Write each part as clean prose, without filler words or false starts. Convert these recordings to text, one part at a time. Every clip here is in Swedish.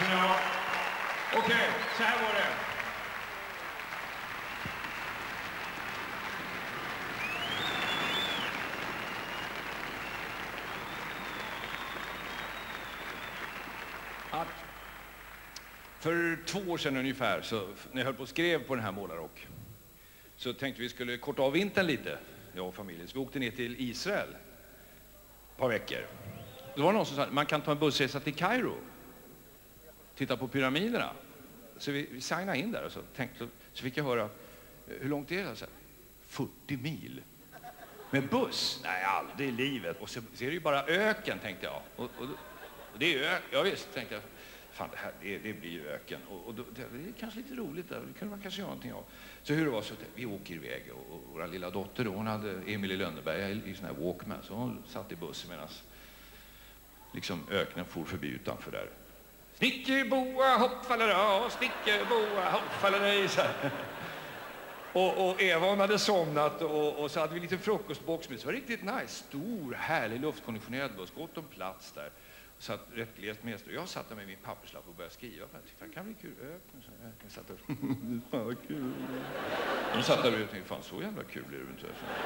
ska ni ha. Okej, så här var det. Att för 2 år sedan ungefär, så när jag höll på och skrev på den här Målarrock, så tänkte vi skulle korta av vintern lite, jag och familjen. Så vi åkte ner till Israel ett par veckor. Då var det någon som sa att man kan ta en bussresa till Kairo, titta på pyramiderna. Så vi signade in där och så fick jag höra, hur långt är det? Så 40 mil. Med buss? Nej, aldrig i livet. Och så är det ju bara öken, tänkte jag. Och det är öken. Ja, visst, tänkte jag. Fan, det blir ju öken. Och det är kanske lite roligt där. Det kunde man kanske göra någonting av. Så hur det var så vi åker iväg. Och vår lilla dotter då, hon hade Emil i Lönneberga i sån här Walkman. Så hon satt i bussen medan liksom öknen for förbi utanför där. Snickerboa, hoppfallera, snickerboa, hoppfallera. Så här. Och Eva, hon hade somnat och så hade vi lite frukostbox med. Så var det riktigt nice. Stor, härlig luftkonditionerad buss. Gott om plats där. Så att rätt glest med. Jag satt där med min papperslapp och började skriva. Jag tyckte, det kan bli kul. Öken satt där. Fan vad kul. De satt där och tänkte, fan så jävla kul är det inte.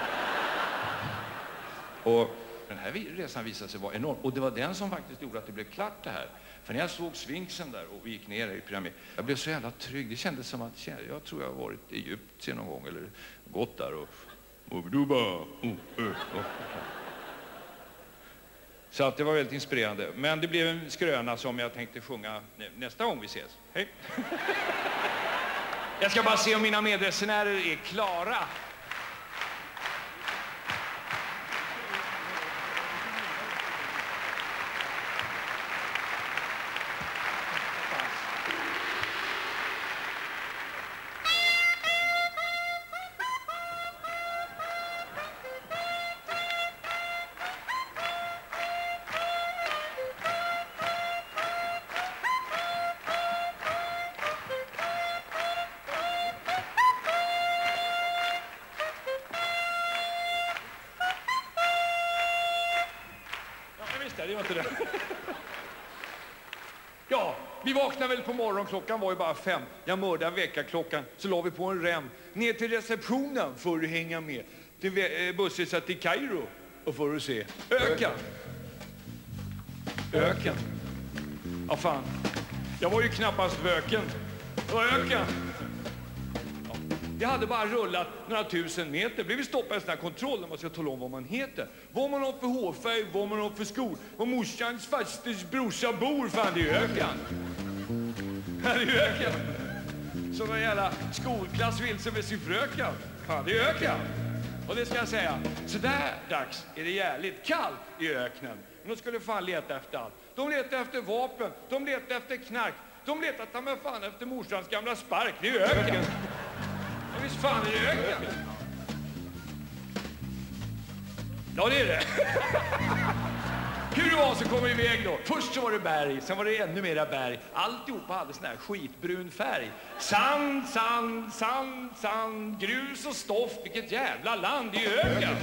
Och den här resan visade sig vara enorm. Och det var den som faktiskt gjorde att det blev klart det här. För när jag såg Sfinksen där och vi gick ner i pyramid, jag blev så jävla trygg. Det kändes som att jag tror jag har varit i Egypten någon gång eller gått där och så att det var väldigt inspirerande. Men det blev en skröna som jag tänkte sjunga nästa gång vi ses. Hej! Jag ska bara se om mina medresenärer är klara. Det var inte det. Ja, vi vaknade väl på morgonen, klockan var ju bara 5. Jag mördade väckarklockan, så la vi på en rem ner till receptionen för att hänga med. Till bussresa till Kairo och för att se öken. Öken. Ja fan, jag var ju knappast vöken. Det var öken. Jag hade bara rullat några 1000 meter. Blev vi stoppade i en sån här kontroll när man ska tala om vad man heter. Vad man har för hårfärg, vad man har för skor. Vad morsans fasters brorsa bor. Fan, det är ju öken. Det är ju öken. Så någon jävla skolklass vilse med sin fröken. Fan, det är öken. Och det ska jag säga. Så där dags är det jävligt kallt i öknen. Men de skulle fan leta efter allt. De letar efter vapen. De letar efter knark. De letar ta med fan efter morsans gamla spark. Det är ju öken. Ja, visst fan är det öken. Ja, det är det. Hur det var så kom vi iväg då. Först så var det berg, sen var det ännu mera berg. Alltihopa hade sån här skitbrun färg. Sand, sand, sand, sand, grus och stoft. Vilket jävla land, det är ju öken.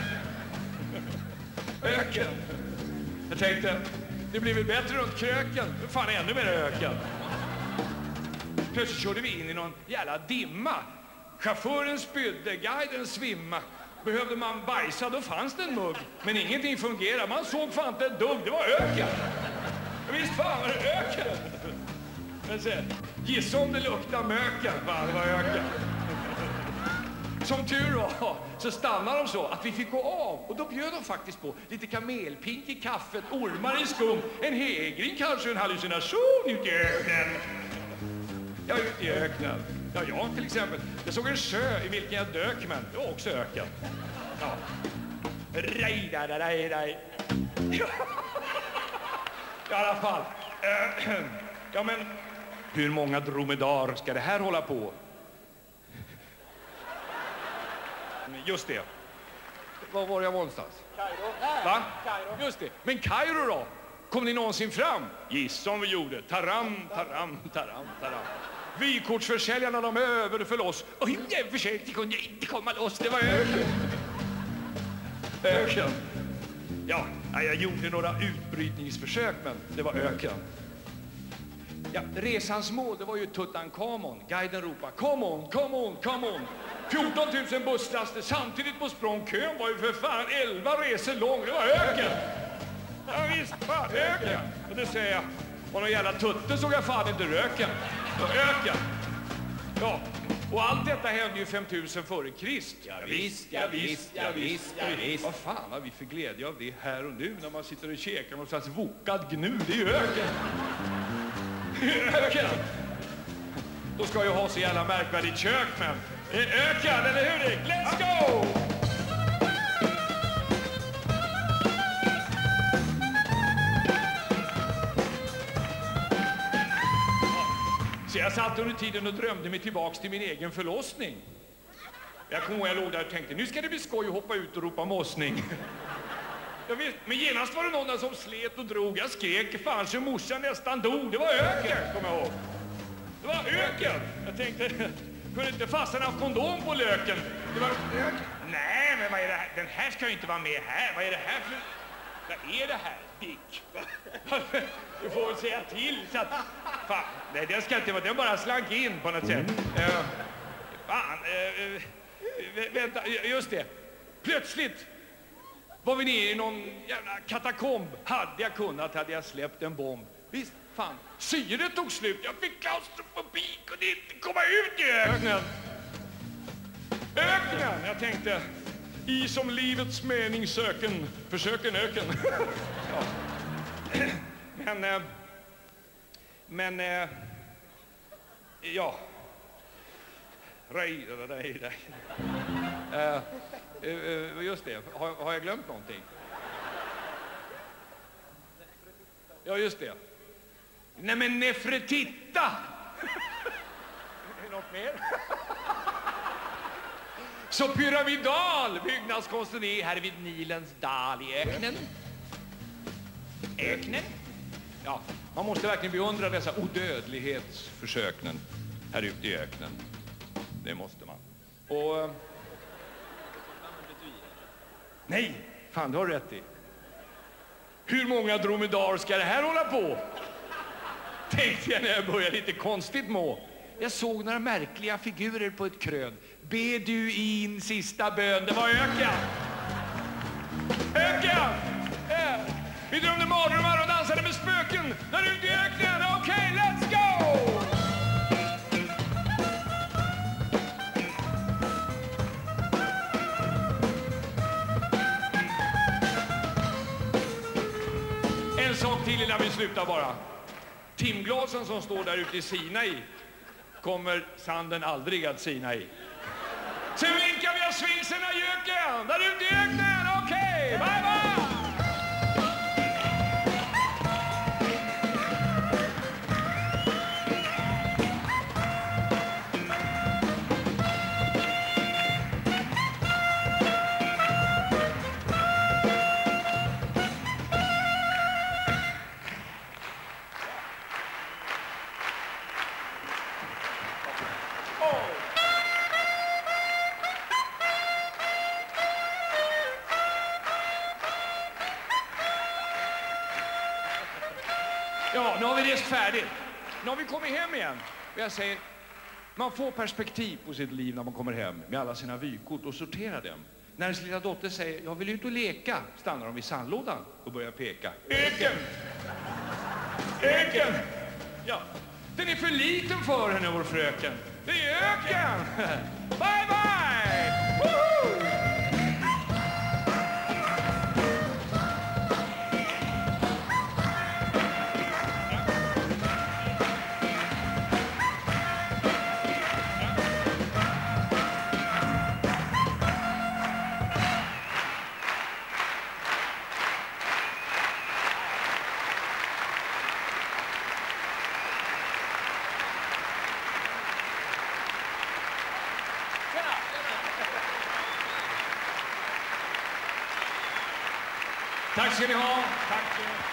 Öken. Jag tänkte, det blir väl bättre runt kröken. Det fan är ännu mer öken. Plötsligt körde vi in i någon jävla dimma. Chauffören spydde, guiden svimma. Behövde man bajsa, då fanns det en mugg. Men ingenting fungerade, man såg fan inte ett dugg. Det var öken. Visst fan var det öken. Men se, gissa om det luktar möken. Fan, det var öken. Som tur var så stannade de så att vi fick gå av. Och då bjöd de faktiskt på lite kamelpink i kaffet, ormar i skum, en hägring, kanske en hallucination ute i öknen. Ja, ute i öknen. Ja, jag till exempel. Jag såg en sjö i vilken jag dök, men det var också öken. Ja. Rej. I alla fall. Ja, men hur många dromedar ska det här hålla på? Just det. Var var jag någonstans? Kairo. Va? Kairo. Just det. Men Kairo då? Kom ni någonsin fram? Gissa om vi gjorde. Taram. Vykortsförsäljarna, de överföll oss. Och jag försökte kunde inte komma loss. Det var öken. Öken. Ja, jag gjorde några utbrytningsförsök, men det var öken. Ja, resans mål, det var ju Tutankhamon. Guiden ropade, come on, come on, come on. 14 000 busslaster samtidigt på språng. Kön var ju för fan 11 resor lång. Det var öken. Ja visst, fan, öken. Och det säger jag. Och någon jävla tutte såg jag fan inte röken. Det var öken. Ja, och allt detta hände ju 5000 före Krist. Ja visst. Vad fan har vi för glädje av det här och nu när man sitter och käkar någon slags vokad gnu? Det är ju öken. Öken. Då ska jag ha så jävla märkvärdigt kök, men öken, eller hur Dick? Let's go! Så jag satt under tiden och drömde mig tillbaks till min egen förlossning. Jag kommer ihåg, jag låg där och tänkte, nu ska det bli skoj att hoppa ut och ropa mossning. Jag vet, men genast var det någon där som slet och drog. Jag skrek, fan så morsan nästan dog. Det var öken, kommer jag ihåg. Det var öken. Jag tänkte, kunde inte farsan ha kondom på löken? Det var öken. Nej, men vad är det här? Den här ska ju inte vara med här. Vad är det här för... Vad är det här, Dick? Du får väl säga till så att... Fan, nej, den ska inte vara... Den bara slank in på något sätt. Fan, vänta, just det. Plötsligt var vi nere i någon jävla katakomb. Hade jag släppt en bomb. Visst, fan, syret tog slut. Jag fick klaustrofobi, kunde inte komma ut i öknen. Öknen, jag tänkte... I som livets mening söken, försöken öken. Ja. Men, ja. Just det, har jag glömt någonting? Ja, just det. Nej, men Nefertita! Är det något mer? Så pyramidal byggnadskonsten är här vid Nilens dal i öknen. Öknen? Ja, man måste verkligen beundra dessa odödlighetsförsöknen här ute i öknen. Det måste man. Och... Nej, fan, du har rätt i. Hur många dromedar ska det här hålla på? Tänkte jag när jag började lite konstigt må. Jag såg några märkliga figurer på ett krön. Beduin sista bön, det var öken. Öken! Vi drömde mardrömmar och dansade med spöken där ute i öknen. Okej, let's go! En sak till innan vi slutar bara. Timglasen som står där ute i Sinai kommer sanden aldrig att sina i. Sen vinkar vi av svingsarna i öken. Där ute i öknen. Okej, bye bye! Ja, nu har vi rest färdigt. Nu har vi kommit hem igen. Och jag säger, man får perspektiv på sitt liv när man kommer hem med alla sina vykort och sorterar dem. När ens lilla dotter säger, jag vill ut och leka, stannar de vid sandlådan och börjar peka. Öken! Öken! Ja, den är för liten för henne, vår fröken. Det är öken! Bye, bye! Woohoo! Tack ska ni ha. Tack.